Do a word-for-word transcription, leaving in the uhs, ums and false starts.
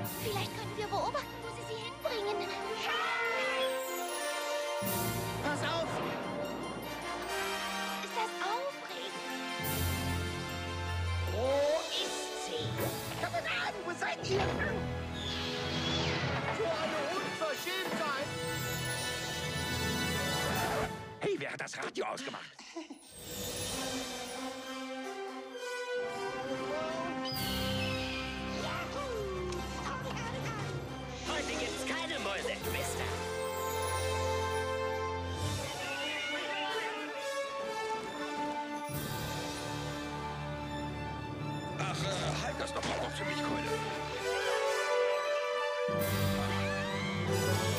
Vielleicht können wir beobachten, wo sie sie hinbringen. Pass auf! Ist das aufregend? Wo ist sie? Kameraden, wo seid ihr? So eine Unverschämtheit! Hey, wer hat das Radio ausgemacht? Heute gibt's keine Mäuse, Mister. Ach, äh, halt das doch mal auf für mich, Keule.